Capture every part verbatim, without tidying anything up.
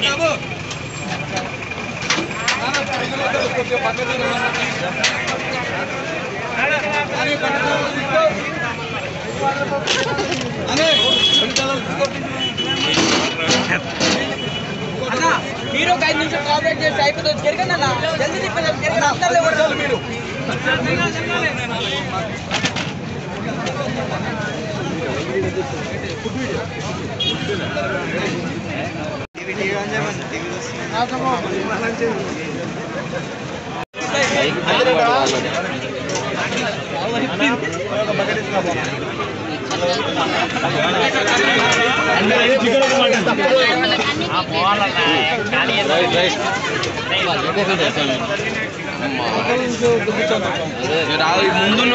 మీరు ఒక ఐదు నిమిషం కాపరేట్ చేసి అయిపోతుంది కెరగండి జల్దీ కెరగండి అందరిలో కొట్టాలి మీరు ముందు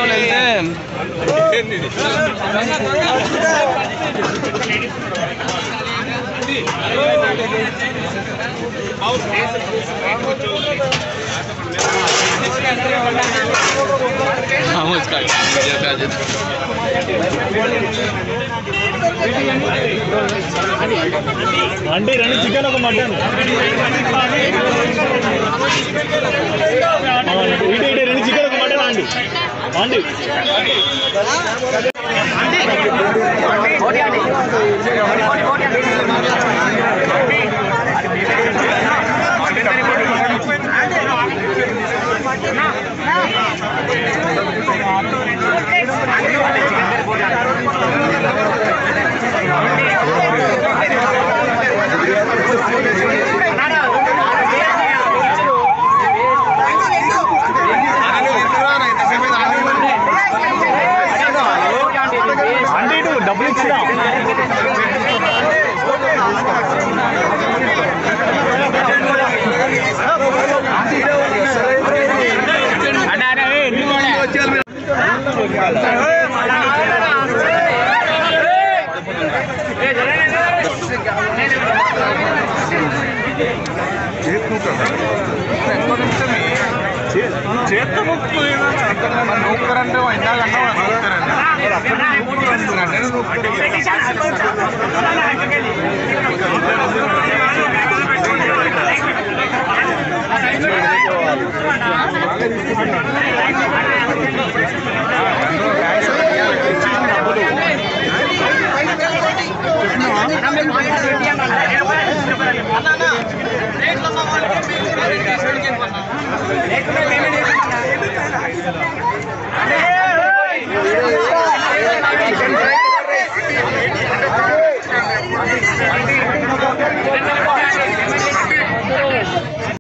అండి రెండు చికెన్ ఒక మటన్ ఇటు ఇటు రెండు చికెన్ ఒక మటన్ అండి అండి డబ్బులు ఇచ్చినా చేత నూక్కరంటే ఇందాకన్నా